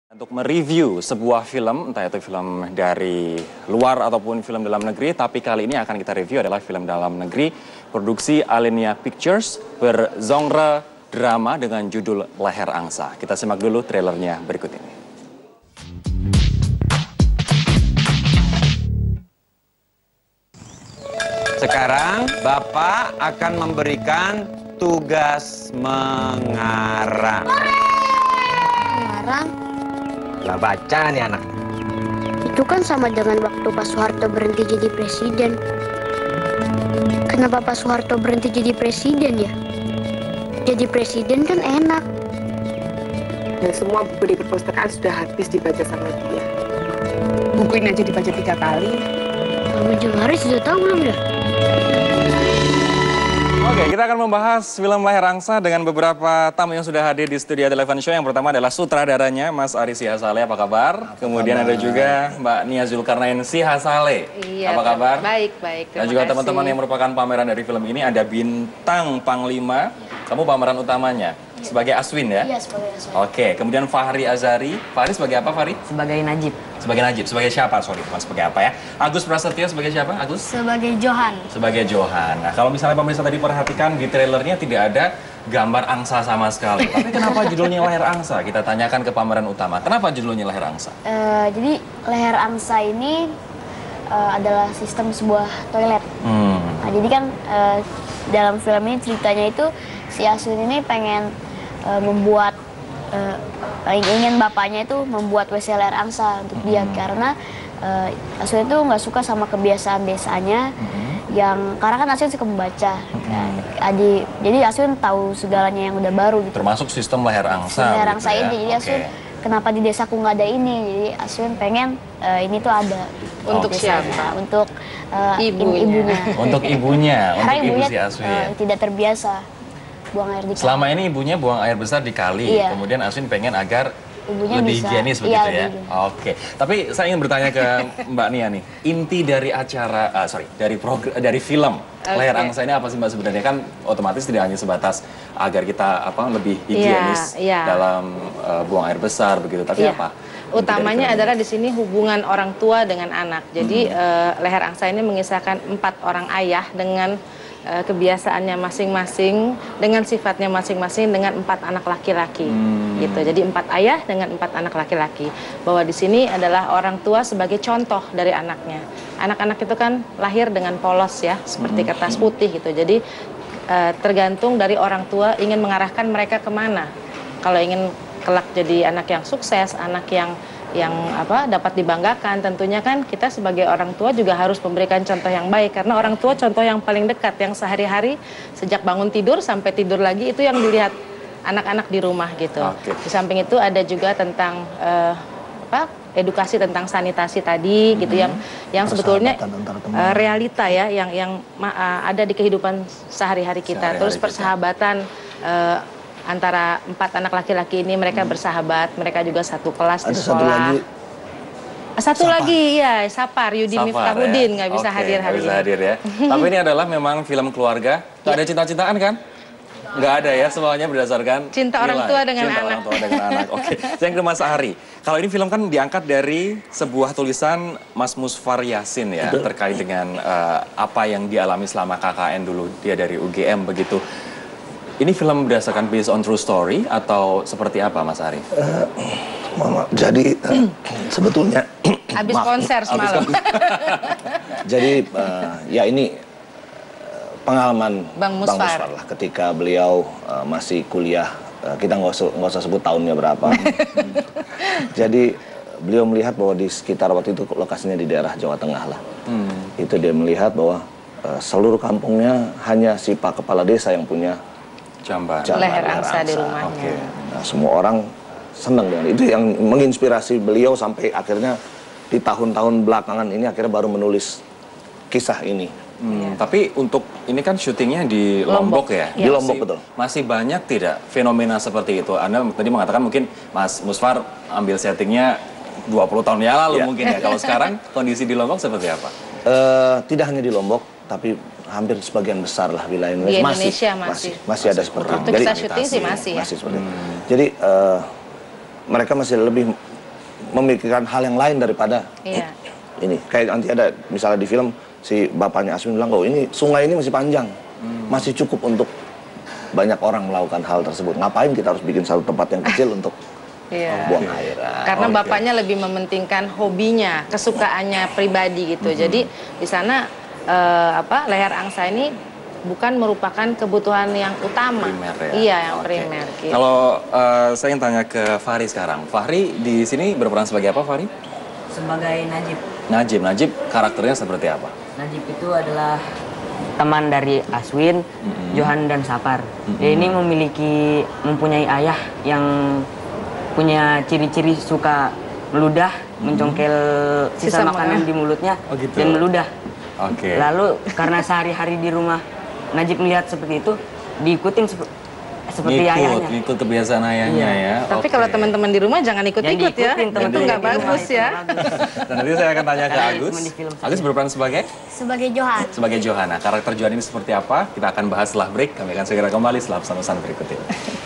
Untuk mereview sebuah film, entah itu film dari luar ataupun film dalam negeri, tapi kali ini akan kita review adalah film dalam negeri, produksi Alenia Pictures, bergenre drama dengan judul Leher Angsa. Kita simak dulu trailernya berikut ini. Sekarang Bapak akan memberikan tugas mengarang. Mengarang? Gak baca nih anak. Itu kan sama dengan waktu Pak Soeharto berhenti jadi presiden. Kenapa Pak Soeharto berhenti jadi presiden ya? Jadi presiden kan enak. Dan semua buku di perpustakaan sudah habis dibaca sama dia. Buku ini aja dibaca 3 kali. Kamu Jengari sudah tahu belum ya? Oke, kita akan membahas film Leher Angsa dengan beberapa tamu yang sudah hadir di studio Televan Show. Yang pertama adalah sutradaranya, Mas Ari Sihasale, apa kabar? Kemudian ada juga Mbak Nia Zulkarnain Sihasale, Iya, apa kabar? Baik, baik. Dan juga teman-teman yang merupakan pameran dari film ini, ada Bintang Panglima, kamu pameran utamanya, sebagai Aswin ya? Iya, sebagai Aswin. Oke, kemudian Fahri Azari, Fahri sebagai apa Fahri? Sebagai Najib. Sebagai Najib, sebagai siapa? Sorry, bukan sebagai apa ya? Agus Prasetyo sebagai siapa? Agus? Sebagai Johan. Sebagai Johan. Nah, kalau misalnya pemirsa tadi perhatikan di trailernya tidak ada gambar angsa sama sekali. Tapi kenapa judulnya Leher Angsa? Kita tanyakan ke pameran utama. Kenapa judulnya Leher Angsa? Jadi leher angsa ini adalah sistem sebuah toilet. Nah, jadi kan dalam film ini ceritanya itu si Aswin ini pengen membuat ingin bapaknya itu membuat WC leher angsa untuk dia karena Aswin itu nggak suka sama kebiasaan desanya karena kan Aswin suka membaca jadi Aswin tahu segalanya yang udah baru gitu. Termasuk sistem leher angsa. Leher gitu angsa ya? ini jadi Aswin kenapa di desaku nggak ada ini, jadi Aswin pengen ini tuh ada Untuk desanya. siapa? Untuk Ibunya. Untuk ibunya, Karena untuk ibu ibunya si Aswin. tidak terbiasa buang air di kali. Selama ini ibunya buang air besar di kali, Iya. kemudian Aswin pengen agar Ibunya lebih bisa. higienis begitu Iya, ya? lebih Oke, tapi saya ingin bertanya ke Mbak Nia nih, inti dari acara, dari film Leher Angsa ini apa sih Mbak sebenarnya? Kan otomatis tidak hanya sebatas agar kita lebih higienis Iya. dalam buang air besar begitu, tapi Iya. apa? Utamanya adalah di sini hubungan orang tua dengan anak. Jadi Leher Angsa ini mengisahkan 4 orang ayah dengan kebiasaannya masing-masing, dengan sifatnya masing-masing, dengan 4 anak laki-laki. Gitu. Jadi 4 ayah dengan 4 anak laki-laki. Bahwa di sini adalah orang tua sebagai contoh dari anaknya. Anak-anak itu kan lahir dengan polos ya, seperti kertas putih gitu. Jadi tergantung dari orang tua ingin mengarahkan mereka kemana. Kalau ingin kelak jadi anak yang sukses, anak yang dapat dibanggakan, tentunya kan kita sebagai orang tua juga harus memberikan contoh yang baik, karena orang tua contoh yang paling dekat, yang sehari-hari sejak bangun tidur sampai tidur lagi itu yang dilihat anak-anak di rumah gitu. Di samping itu ada juga tentang edukasi tentang sanitasi tadi gitu, yang sebetulnya realita ya, yang ada di kehidupan sehari-hari kita. Terus persahabatan antara 4 anak laki-laki ini, mereka bersahabat, mereka juga satu kelas di sekolah. Satu lagi ya, Sapar, Yudi Miftahudin nggak bisa hadir hari ini. Hadir ya. Tapi ini adalah memang film keluarga. Nggak ada cinta-cintaan kan? Nggak ada ya, semuanya berdasarkan cinta orang tua dengan cinta anak. Orang tua dengan anak. Oke, saya ke Mas Ari. Kalau ini film kan diangkat dari sebuah tulisan Mas Musfar Yasin ya, terkait dengan apa yang dialami selama KKN dulu, dia dari UGM begitu. Ini film berdasarkan based on true story atau seperti apa Mas Ari? Jadi sebetulnya Habis konser semalam. Jadi ya ini pengalaman Bang Musfar lah ketika beliau masih kuliah. Kita nggak usah sebut tahunnya berapa. Jadi beliau melihat bahwa di sekitar waktu itu lokasinya di daerah Jawa Tengah lah. Itu dia melihat bahwa seluruh kampungnya hanya si Pak Kepala Desa yang punya jamban leher angsa di rumahnya. Nah, semua orang senang dengan itu, yang menginspirasi beliau sampai akhirnya di tahun-tahun belakangan ini akhirnya baru menulis kisah ini. Tapi untuk ini kan syutingnya di Lombok ya? Di Lombok, betul. Masih banyak tidak fenomena seperti itu? Anda tadi mengatakan mungkin Mas Musfar ambil settingnya 20 tahun yang lalu mungkin ya. Kalau sekarang kondisi di Lombok seperti apa? Tidak hanya di Lombok, tapi hampir sebagian besar lah wilayah Indonesia. Masih ada seperti itu. Untuk kita syuting sih masih seperti itu. Jadi mereka masih lebih memikirkan hal yang lain daripada Iya. ini. Kayak nanti ada misalnya di film si bapaknya Aswin bilang, oh ini sungai ini masih panjang, masih cukup untuk banyak orang melakukan hal tersebut. Ngapain kita harus bikin satu tempat yang kecil untuk buang air? Karena bapaknya lebih mementingkan hobinya, kesukaannya pribadi gitu. Jadi di sana leher angsa ini bukan merupakan kebutuhan yang utama. Primer ya? Iya, yang primer. Gitu. Kalau saya ingin tanya ke Fahri sekarang. Fahri di sini berperan sebagai apa, Fahri? Sebagai Najib. Najib karakternya seperti apa? Najib itu adalah teman dari Aswin, Johan dan Sapar. Dia ini mempunyai ayah yang punya ciri-ciri suka meludah, mencongkel sisa makanan di mulutnya dan meludah. Lalu karena sehari-hari di rumah Najib melihat seperti itu, diikutin seperti ayahnya. Ikut kebiasaan ayahnya ya. Tapi kalau teman-teman di rumah jangan ikut-ikut ya. Itu nggak bagus ya. Dan nanti saya akan tanya ke Agus. Agus berperan sebagai? Sebagai Johan. Sebagai Johan. Nah, karakter Johan ini seperti apa? Kita akan bahas setelah break. Kami akan segera kembali setelah pesan-pesan berikut ini.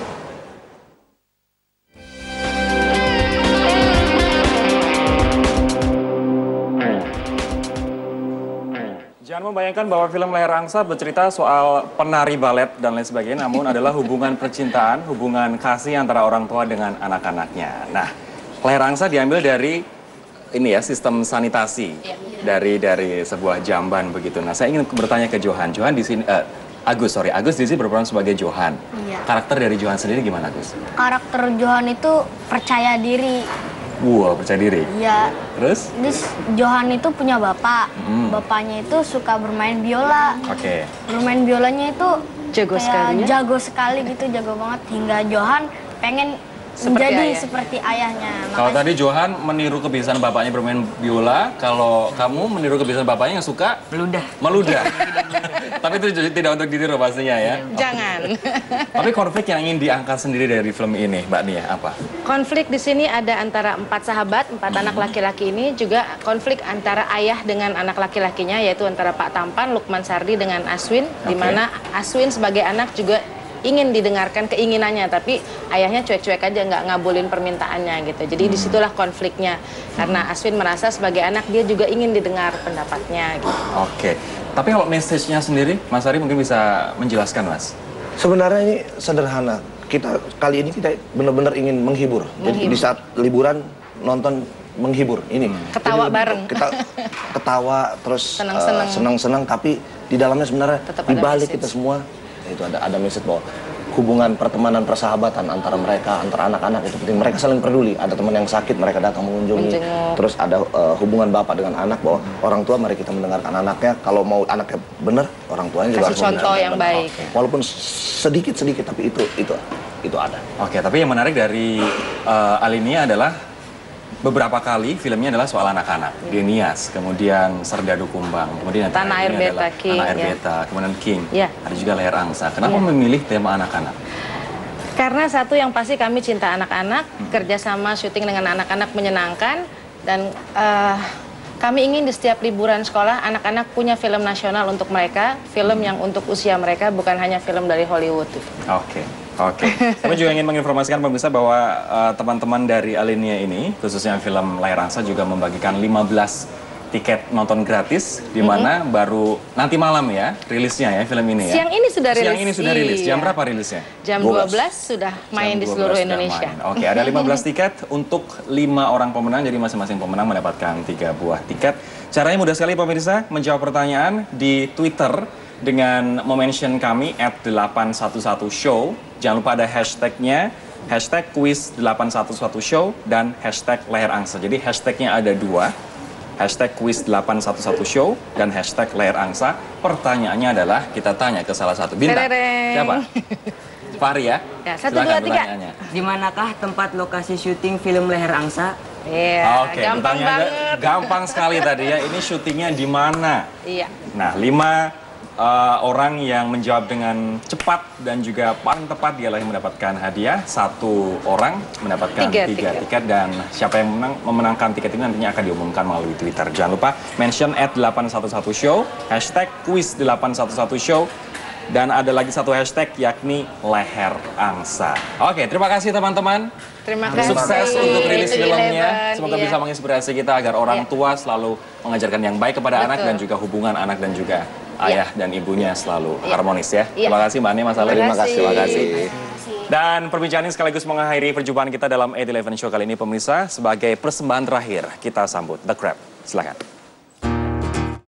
Jangan membayangkan bahwa film Leher Angsa bercerita soal penari balet dan lain sebagainya, namun adalah hubungan percintaan, hubungan kasih antara orang tua dengan anak-anaknya. Nah, Leher Angsa diambil dari ini ya, sistem sanitasi dari sebuah jamban begitu. Nah, saya ingin bertanya ke Johan. Johan di sini Agus di sini berperan sebagai Johan. Iya. Karakter dari Johan sendiri gimana, Agus? Karakter Johan itu percaya diri. Wow, percaya diri. Iya. Terus Johan itu punya bapak. Bapaknya itu suka bermain biola. Oke. Bermain biolanya itu Jago sekali ya? jago sekali gitu, jago banget. Hingga Johan pengen menjadi seperti ayahnya. Kalau tadi Johan meniru kebiasaan bapaknya bermain biola, kalau kamu meniru kebiasaan bapaknya yang suka meludah. Tapi itu tidak untuk ditiru pastinya ya. Jangan. Tapi konflik yang ingin diangkat sendiri dari film ini, Mbak Nia, apa? Konflik di sini ada antara 4 sahabat, 4 anak laki-laki ini, juga konflik antara ayah dengan anak laki-lakinya, yaitu antara Pak Tampan, Lukman Sardi dengan Aswin, di mana Aswin sebagai anak juga ingin didengarkan keinginannya, tapi ayahnya cuek-cuek aja, nggak ngabulin permintaannya gitu. Jadi disitulah konfliknya, karena Aswin merasa sebagai anak dia juga ingin didengar pendapatnya gitu. Oke, tapi kalau message-nya sendiri, Mas Ari mungkin bisa menjelaskan, Mas? Sebenarnya ini sederhana. Kali ini kita benar-benar ingin menghibur. Jadi di saat liburan nonton menghibur ini. Ketawa bareng. Kita ketawa terus senang-senang, tapi di dalamnya sebenarnya di balik kita semua itu ada message bahwa hubungan pertemanan persahabatan antara mereka, antara anak-anak itu penting. Mereka saling peduli. Ada teman yang sakit, mereka datang mengunjungi. Terus ada hubungan bapak dengan anak bahwa orang tua mari kita mendengarkan anaknya. Kalau mau anaknya benar, orang tuanya juga harus contoh yang baik. Walaupun sedikit tapi itu ada. Oke, tapi yang menarik dari Alinia adalah beberapa kali filmnya adalah soal anak-anak. Denias, kemudian Serdadu Kumbang, kemudian Tanah Air Beta, King, Tanah Air Beta, kemudian King. Ya. Ada juga Leher Angsa. Kenapa memilih tema anak-anak? Karena satu yang pasti kami cinta anak-anak, kerjasama syuting dengan anak-anak menyenangkan, dan kami ingin di setiap liburan sekolah anak-anak punya film nasional untuk mereka, film yang untuk usia mereka, bukan hanya film dari Hollywood. Oke. Kami juga ingin menginformasikan pemirsa bahwa teman-teman dari Alinia ini, khususnya film Leher Angsa, juga membagikan 15 tiket nonton gratis, di mana baru nanti malam ya rilisnya ya film ini ya. Siang ini sudah rilis. Siang ini sudah rilis. Jam berapa rilisnya? Jam 12 sudah main di seluruh Indonesia. Oke, ada 15 tiket untuk 5 orang pemenang, jadi masing-masing pemenang mendapatkan 3 buah tiket. Caranya mudah sekali pemirsa, menjawab pertanyaan di Twitter dengan mention kami @811show. Jangan lupa ada hashtagnya, hashtag quiz 811 show dan hashtag Leher Angsa. Jadi hashtagnya ada 2, hashtag quiz 811 show dan hashtag Leher Angsa. Pertanyaannya adalah kita tanya ke salah satu bintang. Siapa? Fahri ya? Ya, 1, 2, 3. Di manakah tempat lokasi syuting film Leher Angsa? Iya, Oke, gampang banget. Gampang sekali tadi ya. Ini syutingnya di mana? Iya. Nah, 5 orang yang menjawab dengan cepat dan juga paling tepat dialah yang mendapatkan hadiah. 1 orang mendapatkan 3 tiket dan siapa yang memenangkan tiket ini nantinya akan diumumkan melalui Twitter. Jangan lupa mention @811show, hashtag quiz 811 show, dan ada lagi 1 hashtag yakni Leher Angsa. Oke, terima kasih teman-teman. Terima kasih. Sukses untuk rilis filmnya. Semoga semoga Iya. bisa menginspirasi kita agar orang Iya. tua selalu mengajarkan yang baik kepada anak Betul. dan juga hubungan anak dan juga ayah dan ibunya selalu Iya. harmonis ya. Iya. Terima kasih Mbak Ani, Mas Ale. Terima kasih. Terima kasih. Dan perbincangan ini sekaligus mengakhiri perjumpaan kita dalam 8-11 Show kali ini pemirsa. Sebagai persembahan terakhir kita sambut The Crab. Silakan.